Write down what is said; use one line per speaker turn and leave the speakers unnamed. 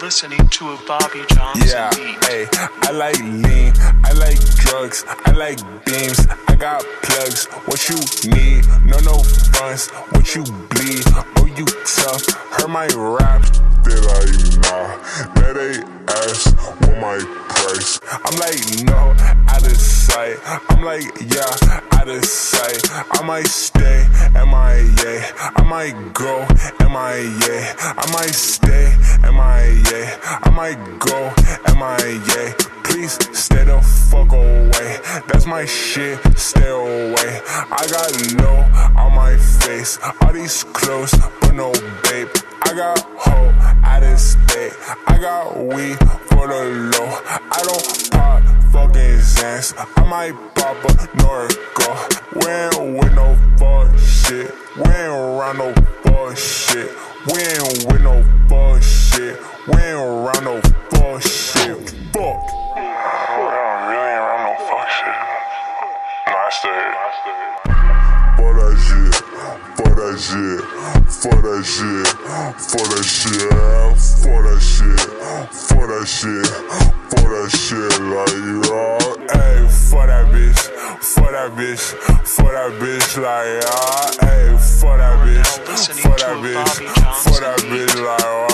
listening to a Bobby Johnson beat.
Hey, I like lean, I like drugs, I like beams, I got plugs, what you need, no funds, what you bleed, oh you tough, heard my rap, they like nah, now they ask, what my price, I'm like no, out of sight, I'm like yeah, out of sight, I might stay, MIA, I might go, MIA, I might stay, MIA, I might go, MIA, please stay the fuck away, that's my shit, stay away, I got low on my face, all these clothes, but no babe, I got hoe out of state, I got weed for the low, I don't pop fucking Xans, I might pop a Norco, we ain't with no fuck shit, we ain't around no fuck shit, we ain't with no fuck shit, we ain't around no fuck shit, fuck.
Really around no fuck shit. Nah, I stayed.
For that shit, for that shit, for that shit, for that shit, for that shit, for that shit, for that shit, like y'all. Hey, for that bitch, for that bitch, for that bitch, like y'all. Hey, for that bitch, for that bitch, for that bitch, like y'all.